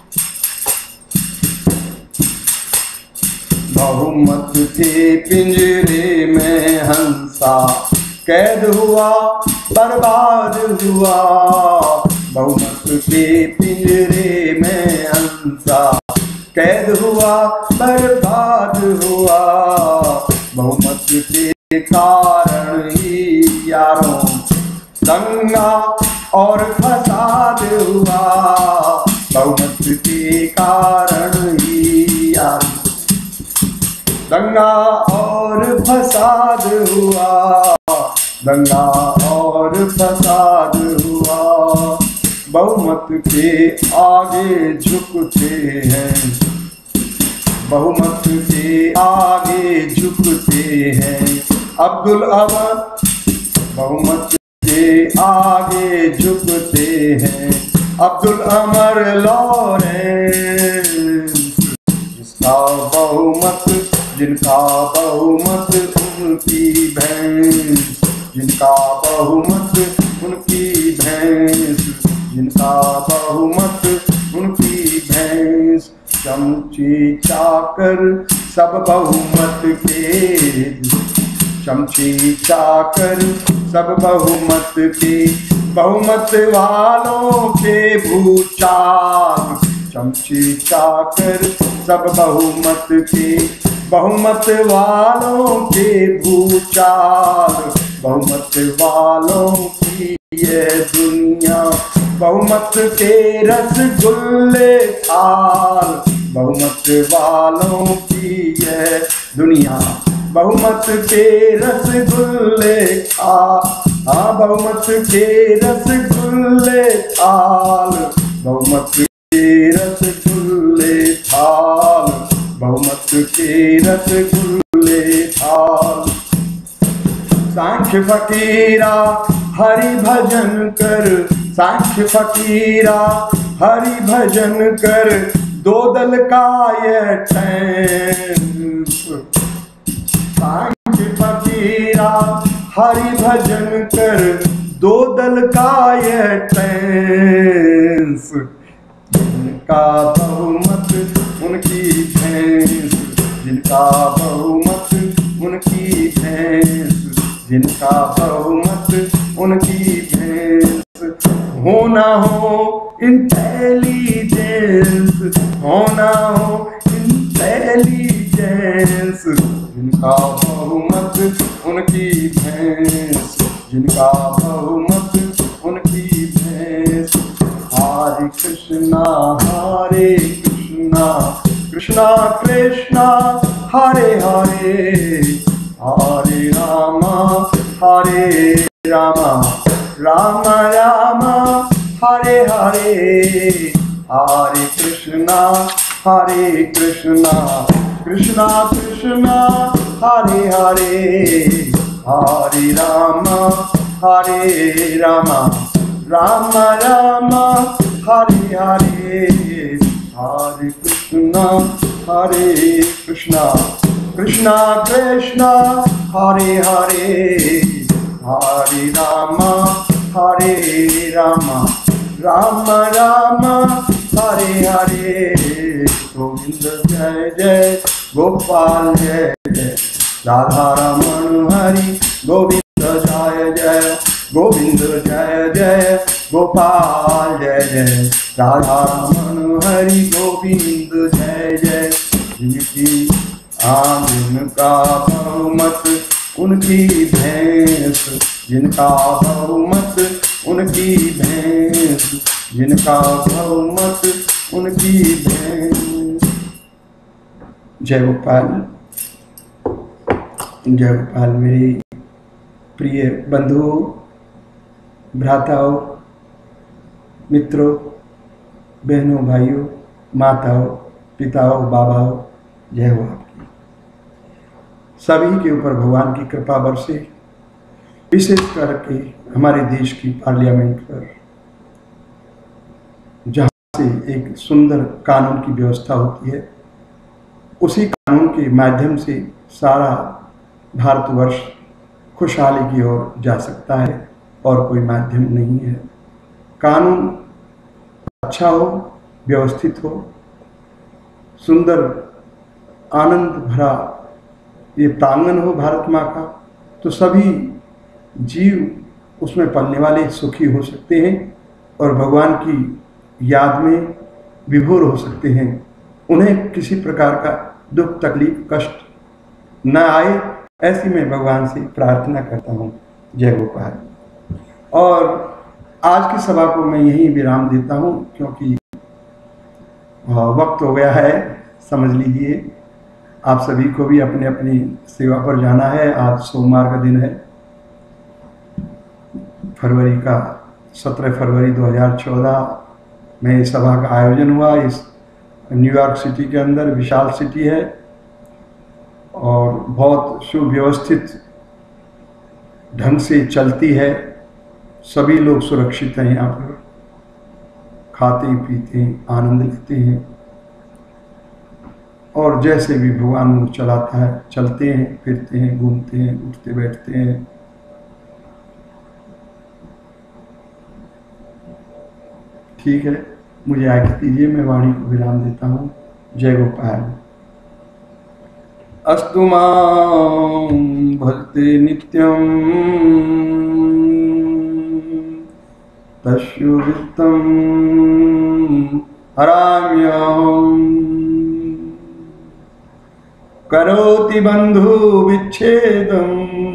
बहुमत के पिंजरे में हंसा, कैद हुआ बर्बाद हुआ। बहुमत के पिंजरे में हंसा, कैद हुआ बर्बाद हुआ। बहुमत के कारण ही यारों दंगा और फसाद हुआ। बहुमत के कारण ही यारों दंगा और फसाद हुआ, दंगा और फसाद हुआ। बहुमत के आगे झुकते हैं, बहुमत के आगे झुकते हैं अब्दुल अमर। बहुमत के आगे झुकते हैं अब्दुल अमर लॉरेंस। जिनका बहुमत, जिनका बहुमत उनकी भैंस, जिनका बहुमत उनकी भैंस, जिनका बहुमत उनकी भैंस। चमची चाकर सब बहुमत के, चमची चाकर सब बहुमत के, बहुमत वालों के भूचाल। चमची चाकर सब बहुमत के, बहुमत वालों के भूचाल। बहुमत वालों की ये दुनिया, बहुमत के रसगुल्ले थाल। बहुमत वालों की ये दुनिया, बहुमत के रसगुल्ले थाल। हाँ, बहुमत के रसगुल्ले थाल, बहुमत के रसगुल्ले थाल, बहुमत के रसगुल्ले थाल। सांख्य फकीरा हरि भजन कर, सांख्य फकीरा हरि भजन कर, दो दल का ये टैंस। सांख्य फकीरा हरि भजन कर, दो दल का ये टैंस। जिनका बहुमत उनकी भैंस, जिनका बहुमत उनकी भैंस, जिनका बहुमत उनकी भैंस। होना हो इंटेलिजेंस, होना हो इंटेलिजेंस, जिनका बहुमत उनकी भैंस, जिनका बहुमत उनकी भैंस। हरे कृष्णा कृष्णा कृष्णा हरे हरे, हरे रामा राम राम हरे हरे। हरे कृष्णा कृष्णा कृष्णा हरे हरे, हरे राम राम राम हरे हरे। हरे कृष्णा कृष्णा कृष्णा हरे हरे, हरे राम राम राम हरे हरे। गोविंद जय जय गोपाल जय जय, राधा रमण हरि गोविंद जय जय, गोविंद जय जय गोपाल जय जय, राधा रमण हरि गोविंद जय जय। जिनकी जिनका बहुमत उनकी भैंस, जिनका बहुमत उनकी भैंस, जिनका बहुमत उनकी भैंस। जय गोपाल, जय गोपाल। मेरी प्रिय बंधुओं, भ्राताओं, मित्रों, बहनों, भाइयों, माताओं, पिताओं, बाबाओं, जय हो आपकी। सभी के ऊपर भगवान की कृपा बरसे, विशेष करके हमारे देश की पार्लियामेंट पर, जहाँ से एक सुंदर कानून की व्यवस्था होती है, उसी कानून के माध्यम से सारा भारतवर्ष खुशहाली की ओर जा सकता है और कोई माध्यम नहीं है। कानून अच्छा हो, व्यवस्थित हो, सुंदर आनंद भरा ये प्रांगण हो भारत माँ का, तो सभी जीव उसमें पलने वाले सुखी हो सकते हैं और भगवान की याद में विभोर हो सकते हैं। उन्हें किसी प्रकार का दुख, तकलीफ, कष्ट न आए, ऐसी मैं भगवान से प्रार्थना करता हूँ। जय गोपाल। और आज की सभा को मैं यहीं विराम देता हूँ, क्योंकि वक्त हो गया है, समझ लीजिए। आप सभी को भी अपने अपनी सेवा पर जाना है। आज सोमवार का दिन है, फरवरी का 17 फरवरी 2014 में इस सभा का आयोजन हुआ। इस न्यूयॉर्क सिटी के अंदर, विशाल सिटी है और बहुत सुव्यवस्थित ढंग से चलती है। सभी लोग सुरक्षित हैं, यहाँ पर खाते पीते हैं, आनंद लेते हैं। और जैसे भी भगवान मुझ चलाता है, चलते हैं, फिरते हैं, घूमते हैं, उठते बैठते हैं। ठीक है, मुझे आज्ञा दीजिए, मैं वाणी को विराम देता हूँ। जय गोपाल। अस्तु मां भजते नित्यं तस्य वित्तं हराम्यहम्। करोति बंधु विच्छेदम।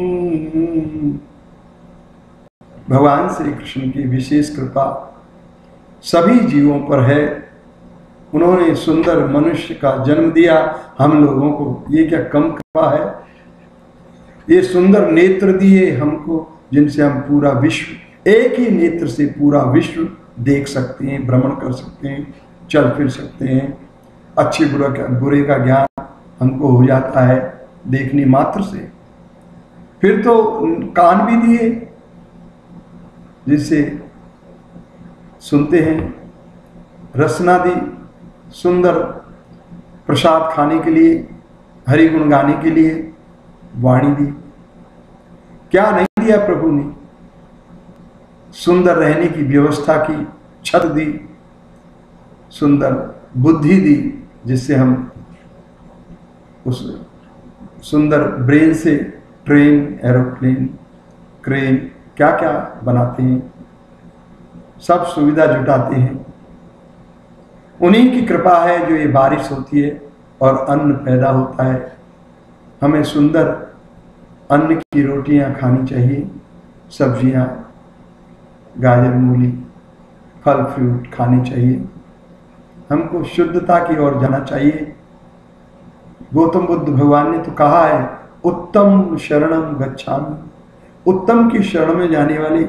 भगवान श्री कृष्ण की विशेष कृपा सभी जीवों पर है। उन्होंने सुंदर मनुष्य का जन्म दिया हम लोगों को, ये क्या कम कृपा है। ये सुंदर नेत्र दिए हमको, जिनसे हम पूरा विश्व, एक ही नेत्र से पूरा विश्व देख सकते हैं, भ्रमण कर सकते हैं, चल फिर सकते हैं। अच्छे बुरे का ज्ञान हमको हो जाता है देखने मात्र से। फिर तो कान भी दिए जिससे सुनते हैं, रसना दी, सुंदर प्रसाद खाने के लिए, हरि गुण गाने के लिए वाणी दी। क्या नहीं दिया प्रभु ने। सुंदर रहने की व्यवस्था की, छत दी, सुंदर बुद्धि दी, जिससे हम उस सुंदर ब्रेन से ट्रेन, एरोप्लेन, क्रेन, क्या क्या बनाते हैं, सब सुविधा जुटाते हैं। उन्हीं की कृपा है जो ये बारिश होती है और अन्न पैदा होता है। हमें सुंदर अन्न की रोटियां खानी चाहिए, सब्जियां, गाजर, मूली, फल फ्रूट खाने चाहिए। हमको शुद्धता की ओर जाना चाहिए। गौतम बुद्ध भगवान ने तो कहा है, उत्तम शरणम गच्छामि। उत्तम की शरण में जाने वाले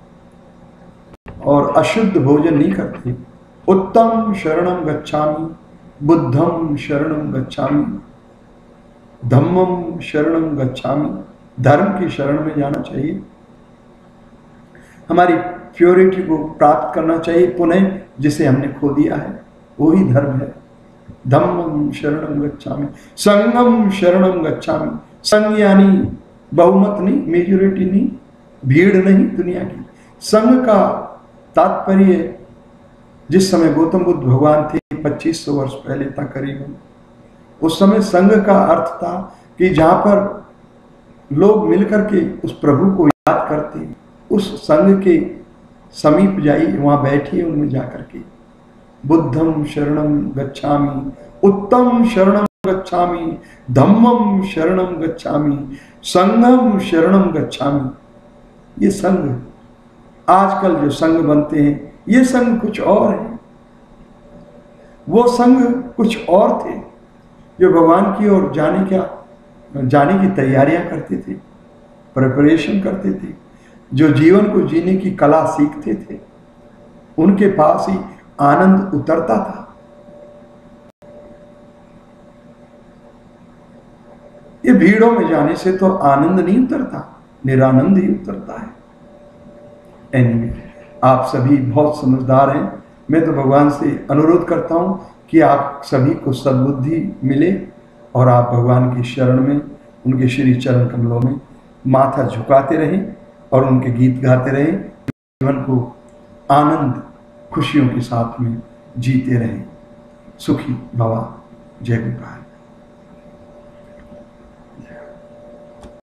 और अशुद्ध भोजन नहीं करते। उत्तम शरणम गच्छामि, बुद्धम शरणम गच्छामि, धम्मम शरणम गच्छामि। धर्म की शरण में जाना चाहिए। हमारी प्योरिटी को प्राप्त करना चाहिए पुनः, जिसे हमने खो दिया है, वही धर्म है। धम्मम शरणम गच्छामि, संगम शरणम गच्छामि। संग यानी बहुमत नहीं, मेजोरिटी नहीं, भीड़ नहीं दुनिया की। संग का तात्पर्य, जिस समय गौतम बुद्ध भगवान थे 2500 वर्ष पहले तक करीबन, उस समय संग का अर्थ था कि जहां पर लोग मिलकर के उस प्रभु को याद करते, उस संग के समीप जाइए, वहां बैठिए उनमें जाकर के। बुद्धम शरणम गच्छामि, उत्तम शरणम गच्छामि, धम्मम शरणम गच्छामि, संगम शरणम गच्छामि। ये संग, आजकल जो संग बनते हैं, ये संग कुछ और है। वो संग कुछ और थे जो भगवान की ओर जाने की तैयारियां करते थे, प्रिपरेशन करते थे, जो जीवन को जीने की कला सीखते थे। उनके पास ही आनंद उतरता था। ये भीड़ों में जाने से तो आनंद नहीं उतरता, निरानंद ही उतरता है। एनीवे, आप सभी बहुत समझदार हैं। मैं तो भगवान से अनुरोध करता हूं कि आप सभी को सद्बुद्धि मिले और आप भगवान की शरण में, उनके श्री चरण कमलों में माथा झुकाते रहें और उनके गीत गाते रहें। जीवन को आनंद, खुशियों के साथ में जीते रहें। सुखी भवा। जय गोपाल।